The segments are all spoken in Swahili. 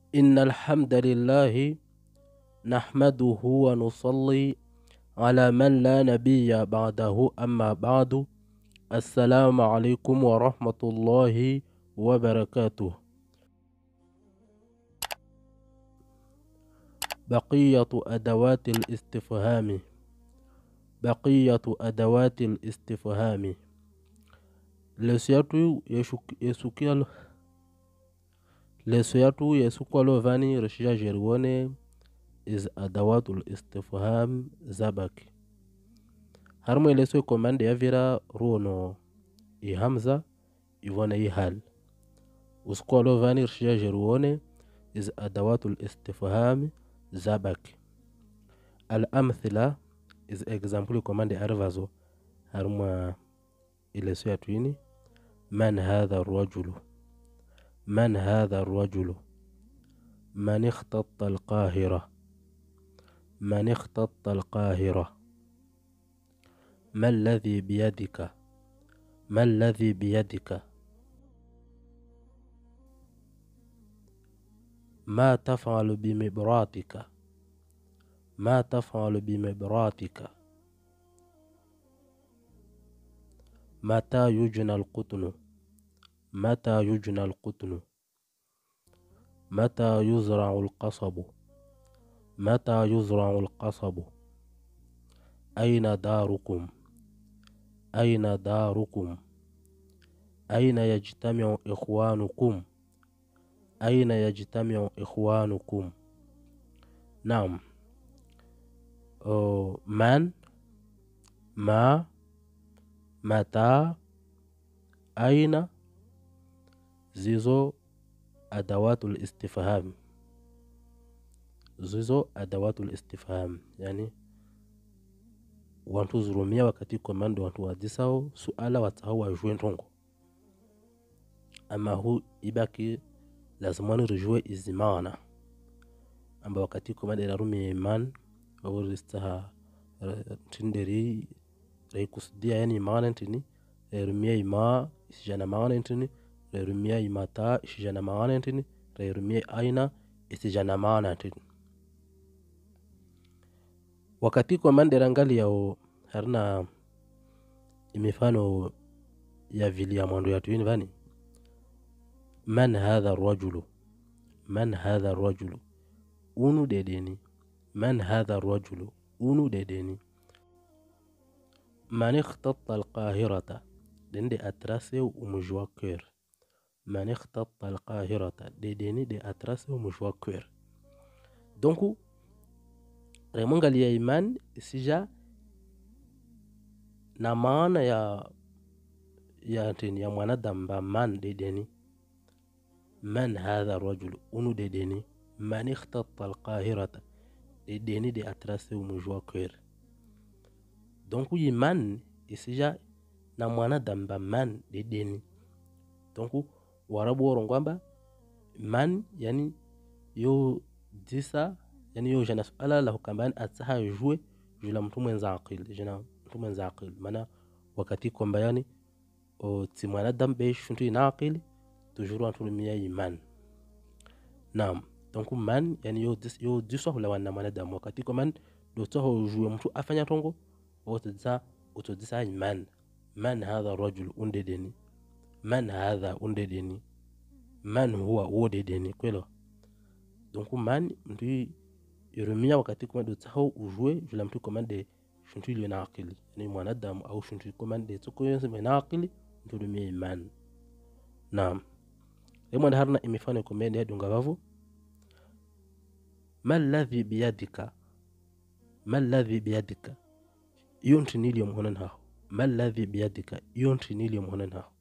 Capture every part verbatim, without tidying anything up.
إن الحمد لله نحمده ونصلي على من لا نبي بعده أما بعد. السلام عليكم ورحمة الله وبركاته. بقية أدوات الاستفهام بقية أدوات الاستفهام لسياتو يسوكيال لسياتو يسوكالو فاني رشيا جيروني is أدوات الاستفهام زبك هرمو يلسو كوماند يفيرا رونو i hamza ivona i hal uskalo vani rshia jeruone is adawatul istifham zabak. Al amthila is example command arvazo harma ile suya twini man hadha ar-rajulu man hadha ar-rajulu man ikhtata al-qahira man ikhtata al-qahira ما الذي بيدك ما الذي بيدك ما تفعل بمبراتك ما تفعل بمبراتك متى يجنى القطن متى يجنى القطن متى يزرع القصب متى يزرع القصب أين داركم أين داركم أين يجتمع إخوانكم أين يجتمع إخوانكم. نعم. أو من ما متى أين زيزو أدوات الاستفهام زيزو أدوات الاستفهام يعني wantu zurumia wakati komando wantu wadisao suala watahau wajue ntongo ama hu ibaki lazimani rujue izimana amba wakati komando ilarumia iman wawuristaha tinderi raikusudia yani imana ntini rairumia ima isijana maana ntini rairumia imata isijana maana ntini rairumia aina isijana maana ntini. Wakati komande rangali yao harina imifano ya vili ya mwando ya tuini vani man hadha rajulu man hadha rajulu unu dedeni man hadha rajulu unu dedeni man ikhtata al-qahirata dende atrase umujwa kwer man ikhtata al-qahirata dedeni de atrase umujwa kwer. Donc remongali ya iman sija na maana ya ya tini ya mwanadamu ba man dedeni man hadha rajul unu dedeni man ikhtata al-qahirata dedeni de atrase umujwa kwer. Donc iman sija na mwanadamu ba man dedeni. Donc warabu warongwamba man yani yo disa yani yo jana suala la hukambani atsaha jue jula mtu mwenza aqil jana mtu mwenza aqil mana wakati kwamba yani o ti mwanadamu be shuntu ina aqil tujuru anturumia iman. Naam. Donc man yani yo dis yo diswa hula wana mwanadamu wakati kwamba do tsaho jue mtu afanya tongo otza otodisa iman man hadha rajul undedeni man hadha undedeni man huwa udedeni kwelo. Donc man mtu irumia wakati komando tsaho ujue jula mtu komande shuntu ili na akili ni mwanadamu au shuntu komande tsoko yonse na akili mtu rumia iman. Naam. Lemon harna imifano komende ya dunga vavu ma alladhi biyadika ma alladhi biyadika yonti nili mhonan hao ma alladhi biyadika yonti nili mhonan hao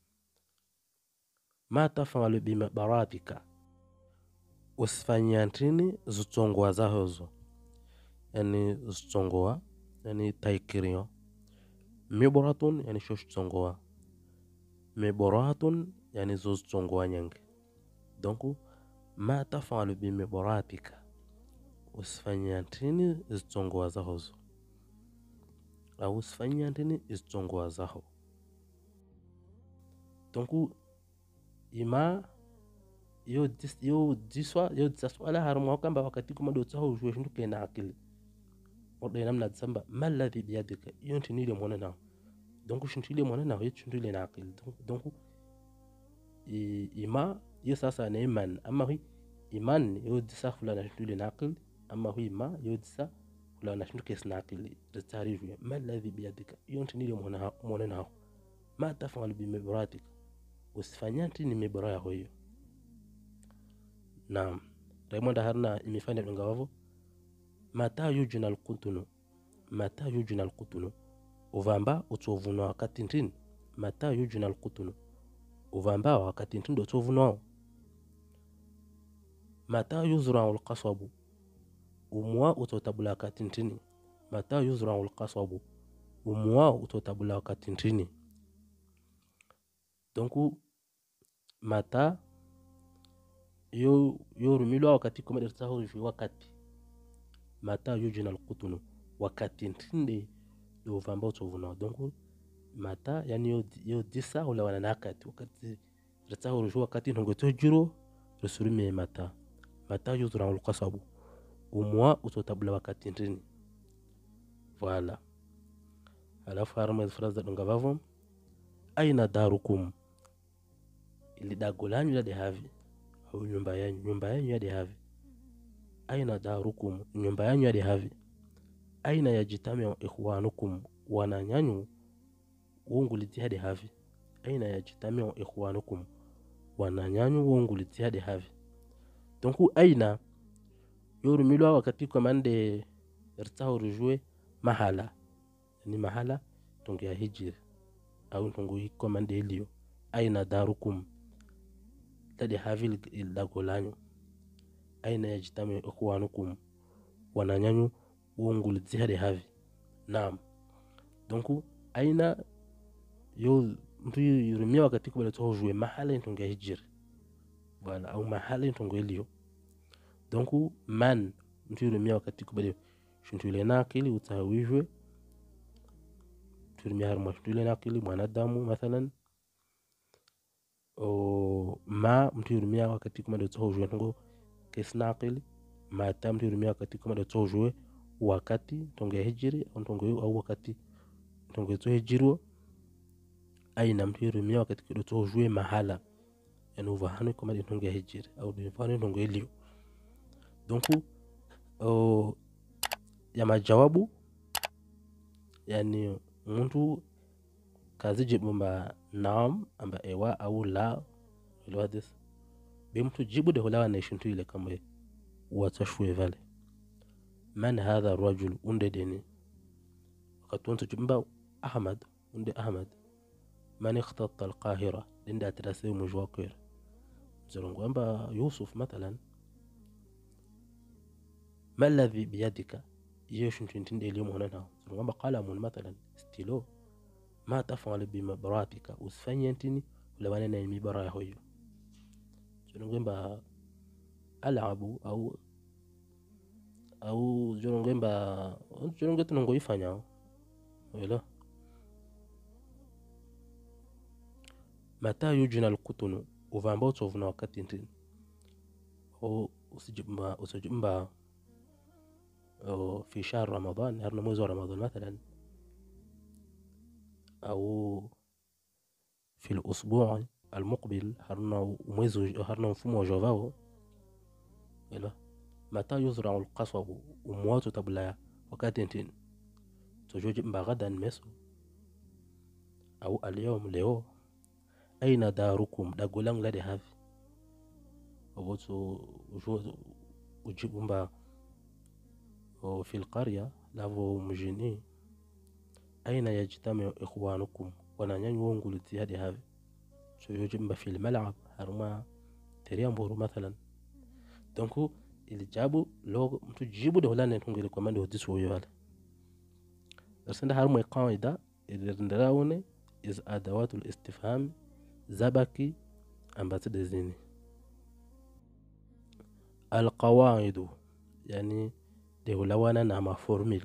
ma tafalu bimabaratika usfanyantini zutongwa zahozo yani zutongwa yani taikirio miboratun yani shosh tsongwa miboratun yani zutongwa nyange. Donc ma tafalu bimabaratika usfanyantini zutongwa zahozo au usfanyantini zutongwa zaho. Donc ima yo dis yo diswa yo diswala harmo kamba wakati kuma do tsaho jwe shindu ke na akili worde namna tsamba mal ladhi bi yadika yonti ni le mona na donc shindu le mona na yo shindu le na akili donc ima yo sasa na iman amma hi iman yo disa fulana shindu le na akili amma hi ima yo disa fulana shindu ke na akili da tsari jwe mal ladhi bi yadika yonti ni le mona mona na ma tafal bi mibratika usfanyanti ni mibra hoyo. Naam, Raymond harna imefanya dunga wavo mata yujuna alqutunu mata yujuna alqutunu uvamba utovunwa wakati ntini mata yujuna alqutunu uvamba wakati ntini do tovunwa mata yuzra alqasabu umwa utotabula wakati ntini mata yuzra alqasabu umwa utotabula wakati ntini. Donc mata yo yo rumilwa wakati kuma dertaho jwi wakati mata yujina alqutunu wakati ntinde do vamba utovuna donc mata yani yo yo disa wala wana nakati wakati dertaho jwi wakati ntongo tojuro resurime mata mata yuzra alqasabu umwa utotabula wakati ntini voilà. Alafu harma fraza dunga bavo aina darukum ili dagolanyu ya de havi au nyumba yanyu nyumba yanyu ya de havi aina darukum nyumba yanyu ya de havi aina yajitami ikhwanukum wananyanyu wonguliti hadi havi aina yajitami ikhwanukum wananyanyu wonguliti hadi havi. Donc aina yorumilwa wakati komande ertaho rujwe mahala ni mahala tongo ya hijri au tongo komande ilio aina darukum tadi havi ildagolanyu aina yajitami ikhwanukum wananyanyu wonguliti hadi havi. Naam, donc aina yo mtu yurumia wakati kubala toho jwe mahala ntongo ya hijri voilà au mahala ntongo ilio. Donc man mtu yurumia wakati kubala shuntu ile nakili utawijwe turumia harma shuntu ile nakili mwanadamu mathalan o ma mtu yurumia wakati kubala toho jwe ntongo kesnaqili ma tam mtu yurumia wakati kubala toho jwe wakati ntongo ya hijri ntongo au wakati ntongo to hijiro aina mtu yurumia wakati kubala toho jwe mahala yani uvahanu kama ntongo ya hijri au uvahanu ntongo ilio. Donc o ya majawabu yani mtu kazi jibu mba naam amba ewa au la ilo hadis bi mtu jibu de hulawa na shuntu ile kama watashwe vale man hadha rajul unde deni wakati mtu jimba Ahmad unde Ahmad man ikhtata alqahira linda atrasi mujwakir zalongo amba Yusuf mathalan ما الذي بيدك يشن تنتين اليوم هنا ثم قلم مثلا ستيلو ما تفعل بمبراتك وسفنينتني ولا انا نايمي برا هويو جونغين با العب او او جونغين با جونغين تنغو يفanya ولا متى يجن القطن وفامبو توفنا wakati ntini او usijimba usijimba في شهر رمضان هرنا موز رمضان مثلا أو في الأسبوع المقبل هرنا موز هرنا مفهوم جوافاو إلا متى يزرع القصب وموات تبلا وكاتنتين تجوج بغدا مسو أو اليوم ليو أين داركم داغولان لدي هاف وبوتو وجو وجيب مبا في القرية لافو مجيني أين يجتمع إخوانكم ونانيان يونغول التهادي هذا سو يجب في الملعب هرما تريان بورو مثلا دونكو اللي جابوا لو متو جيبوا دهولان ينتونغي لكمان دهو ديسو يوالا درسنا هرما يقاعدة اللي رندراوني إز أدوات الاستفهام زبكي أمبات دزيني القواعد يعني دهولاوانا نعم فورميل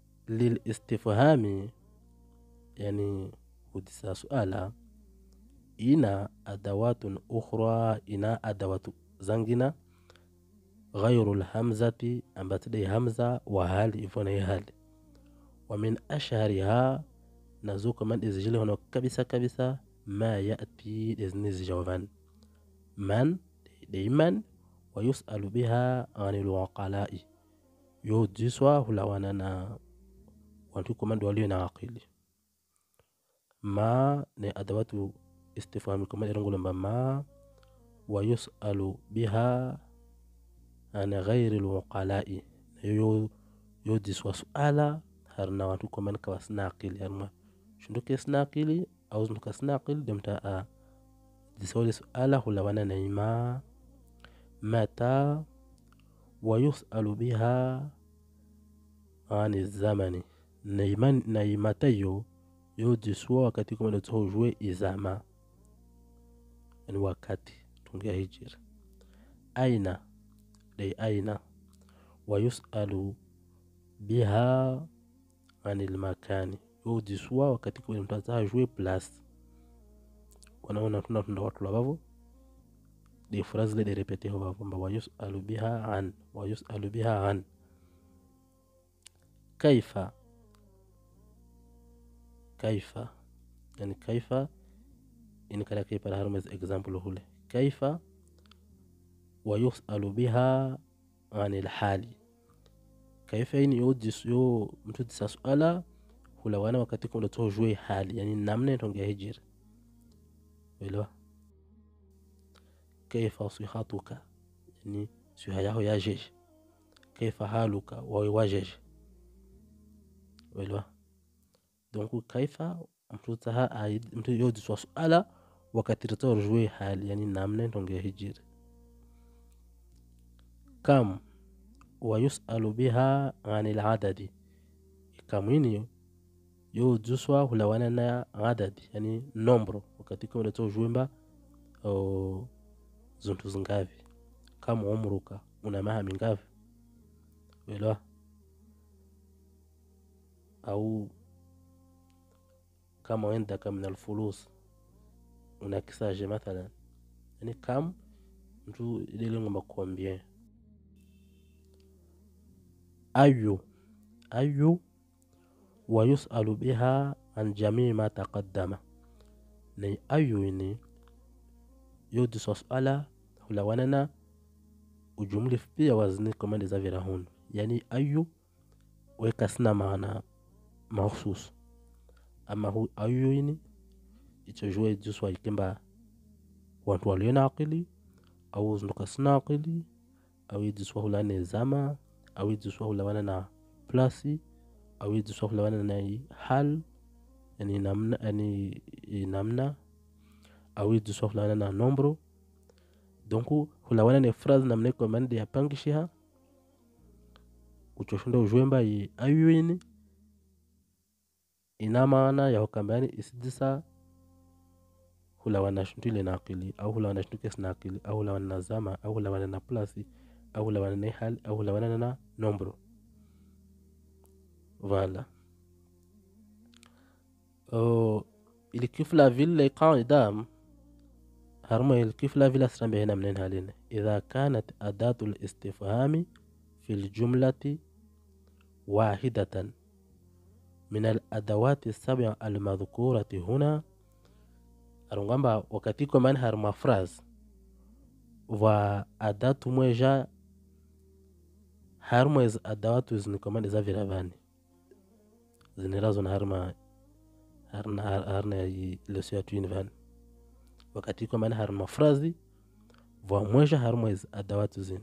للاستفهام يعني وديسا سؤالا ina adawatun ukhra ina adawatu zangina غير الهمزة أمبتدي همزة وهال إفوني هال ومن أشهرها نزوك من إزجله هنا كبسة كبسة ما يأتي إذنز جوابان من ديما ويسأل بها عن الوقلاء يودسوا هلواننا وانتو من دولينا عقيل ما ني أدوات استفهام كمان يرنقل ما ويسأل بها عن غير الوقلاء يو يودسوا سؤالا هرنا وانتو كمان كواسنا عقيل يرما شندو كيسنا عقيلي أو زندو كسنا عقيل دمتا دسولي سؤالا هلواننا ما متى ويسأل بها عن الزمن نيمان نيمتيو يودسوا wakati kuma da tsoho juwe izama ni wakati tungia hijir aina dai aina ويسأل بها عن المكان يودسوا wakati kuma da tsoho juwe plus wanaona tunatunda watu labavo دي فراز لدي ريبيتي هو بابا ويسأل بها عن ويسأل بها عن كيف كيف يعني كيف إن كان كيف الهرمز example هو كيف ويسأل بها عن الحال كيف إن يودس يو متودس سؤالا هو لو أنا وكتكم لتوه جوي حال يعني نامنا تونجا هجير ويلو كيف صحتك يعني سيهاياه ياجج كيف حالك ويواجج ويلو دونك كيف متوتها عيد متو يودي سؤالا وكتير ترجوي حال يعني نامنا تونجا هجير كم ويسأل بها عن العدد كمينيو يودي سوا هلوانا عدد يعني نمبر وكتيكم لترجوي با أو زنتو زنغافي كم عمرك unamaha mingapi welewa au kama wenda kama na الفلوس unakisaje mathalan yani kam mtu ile ngoma combien ayu ayu ويسأل بها عن جميع ما تقدم ni ayu ni yodi swala hulawanana ujumli pia wazni komandi za virahun yani ayu weka sina maana mahusus ama hu ayu ini ichojwe juswa ikimba watu waliona akili au znuka sina akili au yidiswa hulane zama au yidiswa hulawana na plasi au yidiswa hulawana na hal yani namna yani namna au yidiswa hulawana na nombro donc hulawana ne phrase namne komande ya pangishiha uchoshunda ujwemba yi ayuini ina maana ya wakambani isidisa hulawana shundile na akili au hulawana shundukes na akili au hulawana na zama au hulawana na plasi au hulawana na hal au hulawana na nombro voilà oh ili kifla vile qaida هرمي كيف لا فيلا سلام بهنا منين هالين إذا كانت أداة الاستفهام في الجملة واحدة من الأدوات السبع المذكورة هنا أرنغامبا وكتيكو من هرما فراز وأداة موجة هرما إز أدوات إزنكو من إزا فيرافاني زنرازون هرما هرنا هرنا لسياتوين فان wakati kwa maana harma frazi wa mmoja harma iz adawatu zin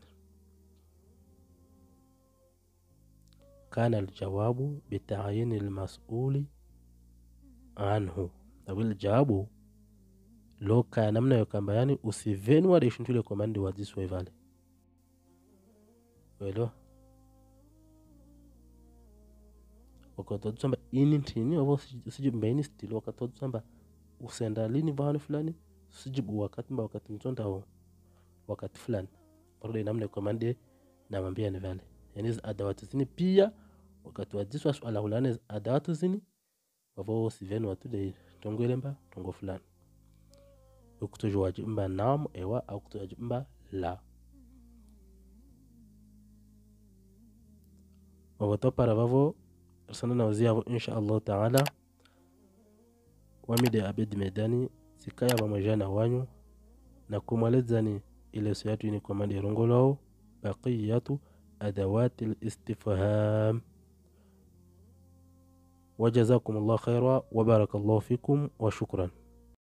kana aljawabu bita'yin almas'uli anhu au aljawabu lo kana namna yokamba yani usiveni wa reshintule komandi wa diswe vale welo wakati tsamba ini ntini abo sijimbaini stilo wakati tsamba usenda lini bana fulani sijibu wakati mba wakati mtonda ho wakati fulani barudi namna komande na mwambia ni vale yani hizo adawatu zini pia wakati wajiswa swala hulane adawatu zini wavo siveni watu de tongo elemba tongo fulani ukutujwaji mba naam ewa au kutujaji mba la. Wawato para vavo sana na wazia insha Allah taala wamide abed medani sikaya mamajana wanyu na kumalizani ile siyatu ini kwa mali rongolao baqiyatu adawati al-istifham. وجزاكم الله خيرا وبارك الله فيكم وشكرا.